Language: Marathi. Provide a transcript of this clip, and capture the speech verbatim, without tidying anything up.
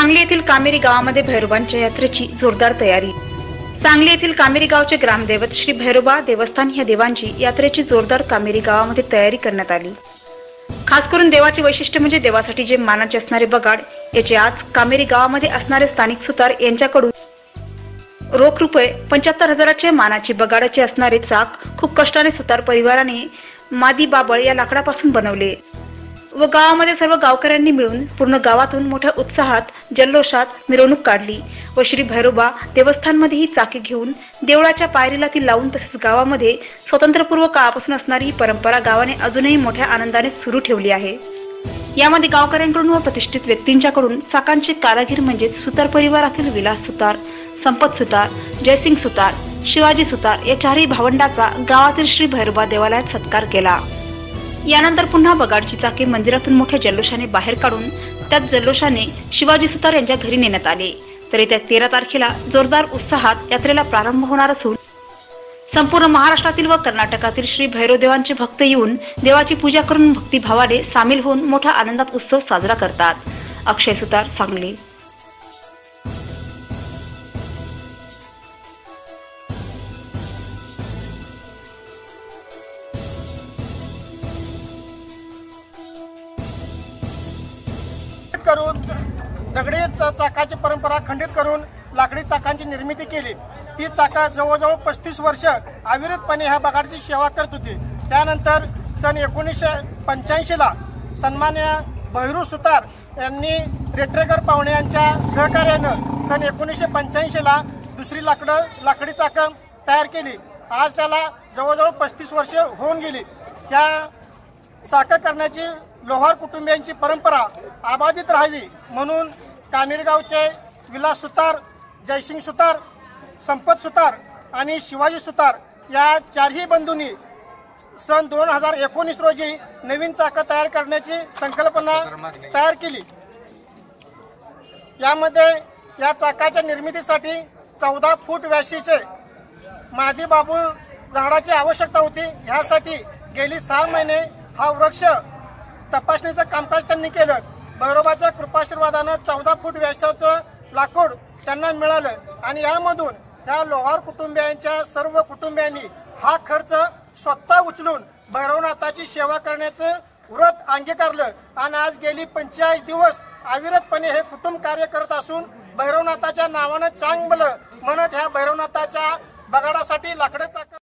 सांगली येथील कामेरी गावामध्ये भैरोबांच्या यात्रेची जोरदार तयारी। सांगली येथील कामेरी गावचे ग्रामदैवत श्री भैरोबा देवस्थान या देवांची यात्रेची जोरदार कामेरी गावामध्ये तयारी करण्यात आली। खास करून देवाचे वैशिष्ट्य म्हणजे देवासाठी जे मानाचे असणारे बगाड याचे आज कामेरी गावामध्ये असणारे स्थानिक सुतार यांच्याकडून रोख रुपये पंच्याहत्तर हजाराचे मानाचे बगाडाचे असणारे चाक खूप कष्टाने सुतार परिवाराने मादी बाबळ या लाकडापासून बनवले व गावामध्ये सर्व गावकऱ्यांनी मिळून पूर्ण गावातून मोठ्या उत्साहात जल्लोषात मिरवणूक काढली व श्री भैरोबा देवस्थानमध्ये ही चाके घेऊन देवळाच्या पायरीला ती लावून तसेच गावामध्ये स्वतंत्रपूर्व काळापासून असणारी ही परंपरा गावाने अजूनही मोठ्या आनंदाने सुरू ठेवली आहे। यामध्ये गावकऱ्यांकडून व प्रतिष्ठित व्यक्तींच्याकडून चाकांचे कारागीर म्हणजे सुतार परिवारातील विलास सुतार, संपत सुतार, जयसिंग सुतार, शिवाजी सुतार या चारही भावंडाचा गावातील श्री भैरोबा देवालयात सत्कार केला। यानंतर पुन्हा बगाडची चाके मंदिरातून मोठ्या जल्लोषाने बाहेर काढून त्याच जल्लोषाने शिवाजी सुतार यांच्या घरी नेण्यात आले। तर येत्या तेरा तारखेला जोरदार उत्साहात यात्रेला प्रारंभ होणार असून संपूर्ण महाराष्ट्रातील व कर्नाटकातील श्री भैरोदेवांचे भक्त येऊन देवाची पूजा करून भक्तिभावाने सामील होऊन मोठ्या आनंदात उत्सव साजरा करतात। अक्षय सुतार, सांगली। करून दगडी चाकाची परंपरा खंडित करून लाकडी चाकांची निर्मिती केली। ती चाका जवळजवळ पस्तीस वर्ष अविरतपणे ह्या बगाडची सेवा करत होती। त्यानंतर सन एकोणीसशे पंच्याऐंशी ला सन्मान्य भैरू सुतार यांनी रेट्रेकर पाहुणे यांच्या सहकार्यानं सन एकोणीसशे पंच्याऐंशी ला दुसरी लाकडं लाकडी चाकं तयार केली। आज त्याला जवळजवळ पस्तीस वर्ष होऊन गेली। या चाकं करण्याची लोहार कुटुंबियांची परंपरा अबाधित राहावी म्हणून कामेरी गावचे विलास सुतार, जयसिंग सुतार, संपत सुतार आणि शिवाजी सुतार या चारही बंधूंनी सन दोन हजार एकोणीस रोजी नवीन चाकं तयार करण्याची संकल्पना तयार केली। यामध्ये या चाकाच्या निर्मितीसाठी चौदा फूट व्यासीचे मादी बाबूळ झाडाची आवश्यकता होती। ह्यासाठी गेली सहा महिने हा वृक्ष तपासणीचं कामकाज त्यांनी केलं। भैरोबाच्या कृपाशीर्वादानं चौदा फूट व्यासाचं लाकूड त्यांना मिळालं आणि यामधून त्या लोहार कुटुंबियांच्या सर्व कुटुंबियांनी हा खर्च स्वतः उचलून भैरवनाथाची सेवा करण्याचं व्रत अंगीकारलं आणि आज गेली पंचेचाळीस दिवस अविरतपणे हे कुटुंब कार्य करत असून भैरवनाथाच्या नावानं चांगलं म्हणत ह्या भैरवनाथाच्या बगाडासाठी लाकडं चाक